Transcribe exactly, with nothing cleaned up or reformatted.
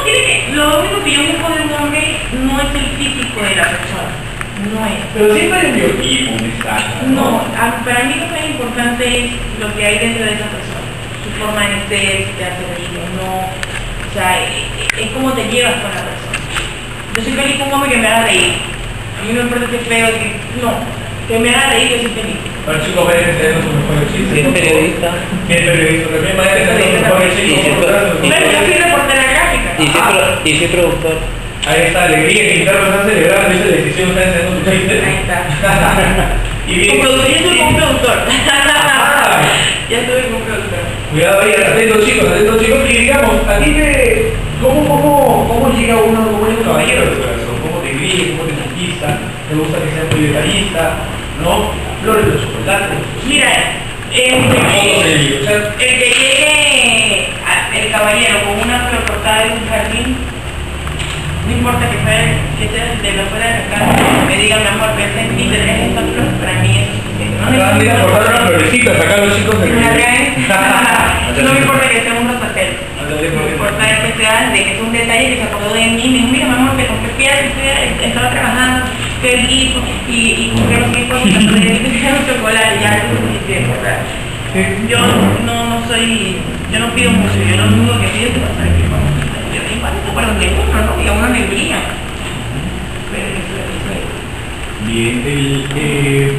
tiene que, lo único que yo busco de un hombre no es el físico de la persona, no es. Pero siempre hay un biotipo, un estándar. No, a- para mí lo más importante es lo que hay dentro de esa persona, su forma de ser, de hacer eso, no, o sea, es, es como te llevas con la persona. Yo soy feliz con un hombre que me haga reír. A mí no me importa que es feo, que no, que me haga reír, yo soy feliz. Para el chico Pérez es su mejor chiste. Si es periodista. Si es periodista, también va a ser su mejor Y chiste. si es pro- y Bueno, yo soy reportera gráfica. Y si es pro- y si es productor. Ahí está, alegría que Guillermo está celebrando esa decisión, está haciendo su chiste. Ahí está. Y bien. Con productor, yo estuve con un productor. Ah, Ya estuve con un productor. cuidado ahí, atentos chicos, atentos chicos. Y digamos, a ti te... ¿Cómo, cómo, cómo llega uno, cómo llega un caballero a tu corazón? ¿Cómo te grilla, cómo te conquista? ¿Te gusta que sea muy detallista? ¿No? Flores de chocolate. Mira, el que llegue, O sea, el que llegue a- el caballero con una flor cortada de un jardín, no importa que, fuera, que sea de la fuera de la casa, me diga mi amor, vete y te traes esta flor, para mí es suficiente. No ah, mira, cortar una florecita, sacar los chicos de... me traen, no me importa que sea un rosatel. No te Lo dejo que de- importa es que sea de que es un detalle que se acordó de mí. Me dijo, mira, mi amor, te compré piedra, estaba trabajando, que el guiso y, y compré los guisos y te un chocolate, ya es suficiente, ¿verdad? Yo no, no soy, yo no pido mucho, yo lo único que pido es pasar el tiempo. Yo me impacto para donde uno, ¿no? Y a uno le brilla. Pero eso, eso es. Bien, el, eh,